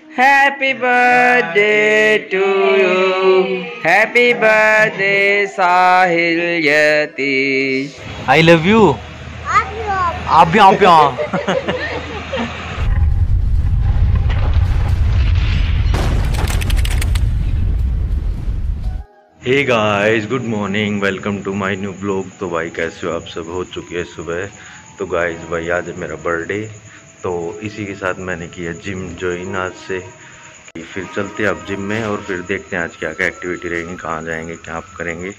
Happy birthday to you. Happy birthday Sahil Yatish. I love you. Abya. Hey guys, good morning, welcome to my new blog. तो भाई कैसे हो आप सब? हो चुकी है सुबह। तो गाइस भाई आज है मेरा बर्थडे, तो इसी के साथ मैंने किया जिम ज्वाइन आज से। फिर चलते हैं अब जिम में और फिर देखते हैं आज क्या क्या एक्टिविटी रहेगी, कहाँ जाएंगे, क्या आप करेंगे।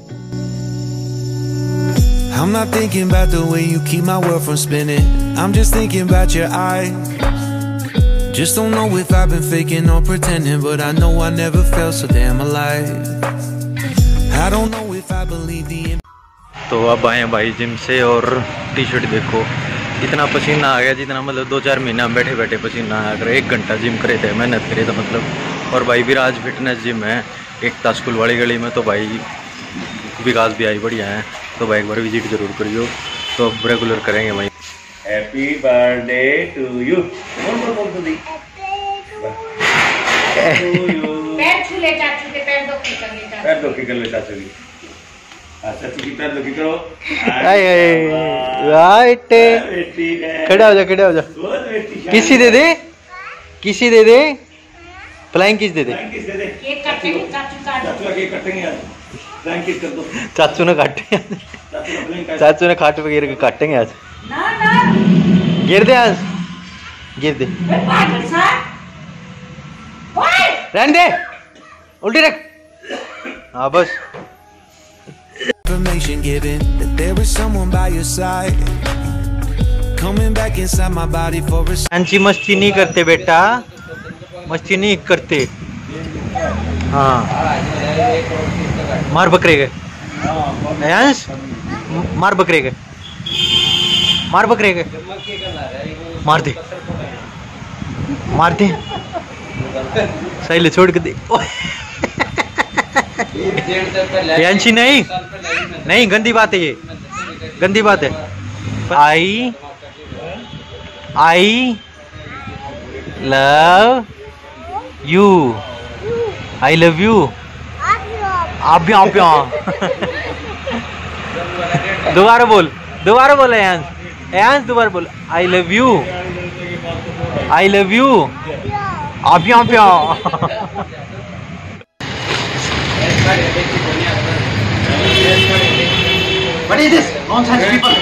I'm not thinking about the way you keep my world from spinning. I'm just thinking about your eyes. Just don't know if I've been faking or pretending, but I know I never felt so damn alive. I don't know if I believe the. तो अब आए भाई gym से और T shirt देखो, इतना पसीना आ गया जितना मतलब 2-4 महीना हम बैठे बैठे पसीना आया। अगर 1 घंटा जिम करे थे, मेहनत करे तो मतलब। और भाई विराज फिटनेस जिम है एकता स्कूल वाली गली में, तो भाई विकास भी आई बढ़िया है, तो भाई एक बार विजिट जरूर करियो। तो अब रेगुलर करेंगे भाई। Happy birthday to you. पैर छू ले चाचू के, पैर दो की कर ले चाचू, पैर दो की कर ले चाचू की। अच्छा चाचू की पैर दो की करो। राइट, खड़ा हो जा, खड़ा हो जा। किसी दे दे, किसी दे दे, फ्लाइंग किस दे दे। केक काटेंगे चाचू, चाचू का केक काटेंगे आज, फ्लाइंग किस कर दो। चाचू ने काटे, चाचू ने खाट वगैरह के काटेंगे आज। ना ना गिर दे, आज गिर दे, रहने दे, उल्टी रख। हाँ बस। Information given that there is someone by your side, coming back inside my body for a. अंची मस्ती नहीं करते बेटा, मस्ती नहीं करते। हाँ मार बकरे के, मार बकरे के, मार बकरे के, मार दे, मार दे, सही ले, छोड़ के दे। यांशी नहीं नहीं, गंदी बात है ये, गंदी बात है। I love you, I love you. Aabya दोबारा बोल, दोबारा बोल यांश दोबारा बोल। I love you, I love you, Aabya. What is this? Nonsense people!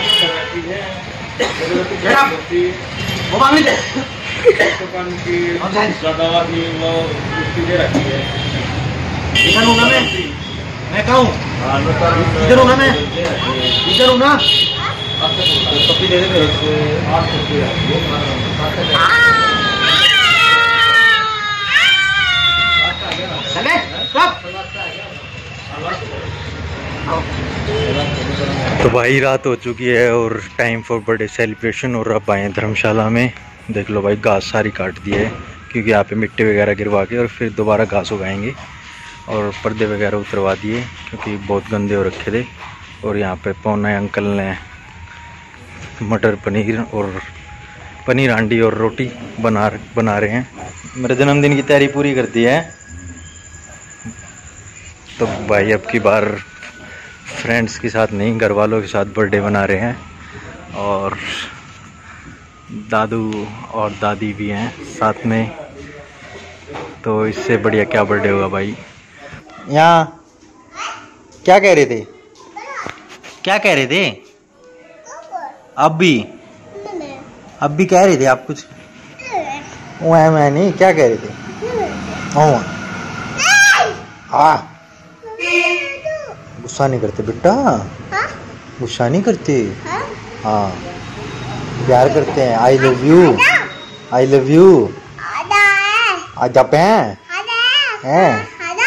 Get up! Go back with it! Nonsense! इधर हूँ ना मैं कहाँ हूँ? इधर हूँ ना मैं, इधर हूँ ना। कॉपी दे दे मेरे को। चले, stop! तो भाई रात हो चुकी है और टाइम फॉर बर्थडे सेलिब्रेशन। और अब आए धर्मशाला में। देख लो भाई घास सारी काट दी है, क्योंकि यहाँ पे मिट्टी वगैरह गिरवा के और फिर दोबारा घास उगाएंगे। और पर्दे वगैरह उतरवा दिए क्योंकि बहुत गंदे हो रखे थे। और यहाँ पे पौने अंकल ने मटर पनीर और पनीर हांडी और रोटी बना रहे हैं। मेरे जन्मदिन की तैयारी पूरी कर दी है। तो भाई अब की बार फ्रेंड्स के साथ नहीं, घर वालों के साथ बर्थडे मना रहे हैं। और दादू और दादी भी हैं साथ में, तो इससे बढ़िया क्या बर्थडे होगा भाई। यहाँ क्या कह रहे थे, क्या कह रहे थे? अब भी कह रहे थे आप कुछ? मैं नहीं, क्या कह रहे थे? हाँ गुस्सा नहीं करते बेटा, गुस्सा नहीं करते। हाँ प्यार करते हैं। I love you, I love you. आजा पे हैं।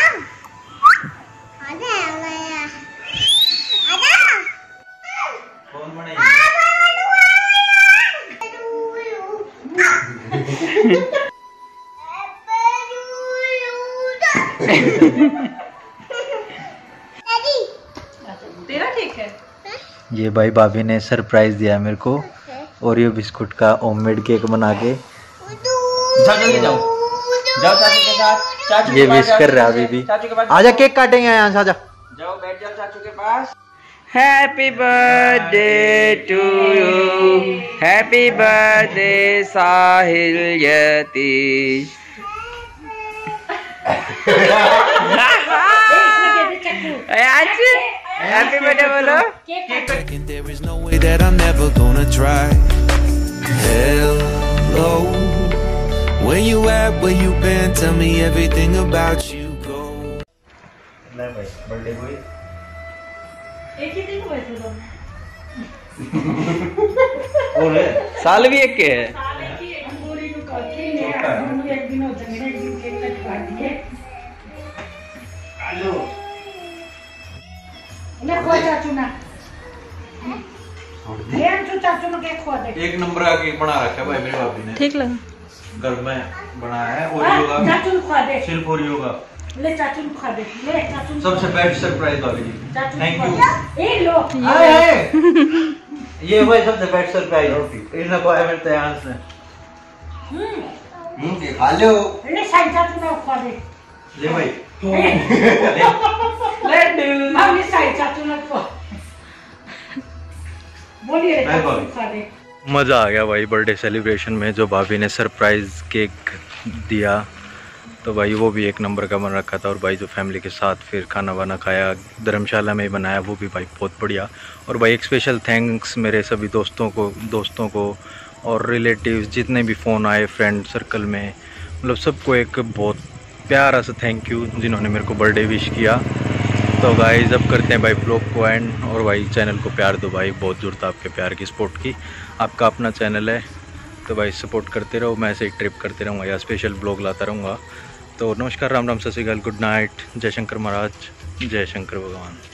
तेरा ठीक है। ये भाई भाभी ने सरप्राइज दिया मेरे को, ओरियो बिस्कुट का होममेड केक बना के। जल्दी जाओ। जाओ चाचू के साथ, चाचू ये विश कर रहा है अभी भी। चाचू के पास आजा केक काटेंगे यहाँ से, आजा। जाओ बैठ जाओ चाचू के पास। Happy birthday to you, happy birthday Sahil Yatish. Happy birthday बोलो। And there is no way that I'm never gonna try. Hello, where you at, where you been, tell me everything about you, go. ले भाई birthday boy. एक ही दिन हुए थे दोनों। और साल भी एक के है। साले की एक पूरी नु करके ने दोनों एक दिन हो जाएंगे, एक दिन केक कटवा दिए। हेलो ले खो चाचू ना, ले अंशु चाचू ने केक खो दे। एक नंबर का केक बना रखा है भाई मेरे भाभी ने। ठीक लगा। घर में बनाया है ओरियो का, चाचू ने खो दे। सिर्फ ओरियो का। ले चाचू ने खो दे, ले चाचू ने। सबसे बेस्ट सरप्राइज भाभी जी, चाचू थैंक ने यू। खो दे। ए लो। ये भाई सबसे बेस्ट सरप्राइज इन्हें को है मेरे ध्यान से। ये खा लो। ले साई चाचू ने खो दे। ले भाई ले भाभी साई चाचू ने खो। बोलिए रे चाचू ने खो दे। मज़ा आ गया भाई बर्थडे सेलिब्रेशन में, जो भाभी ने सरप्राइज़ केक दिया तो भाई वो भी एक नंबर का बन रखा था। और भाई जो फैमिली के साथ फिर खाना वाना खाया, धर्मशाला में ही बनाया, वो भी भाई बहुत बढ़िया। और भाई एक स्पेशल थैंक्स मेरे सभी दोस्तों को और रिलेटिव्स जितने भी फ़ोन आए फ्रेंड सर्कल में, मतलब सबको एक बहुत प्यारा सा थैंक यू जिन्होंने मेरे को बर्थडे विश किया। तो गाइस अब करते हैं भाई ब्लॉग को एंड। और भाई चैनल को प्यार दो भाई, बहुत ज़रूरत है आपके प्यार की, सपोर्ट की। आपका अपना चैनल है तो भाई सपोर्ट करते रहो। मैं ऐसे ही ट्रिप करते रहूँगा या स्पेशल ब्लॉग लाता रहूँगा। तो नमस्कार, राम राम, सत श्री अकाल, गुड नाइट, जय शंकर महाराज, जय शंकर भगवान।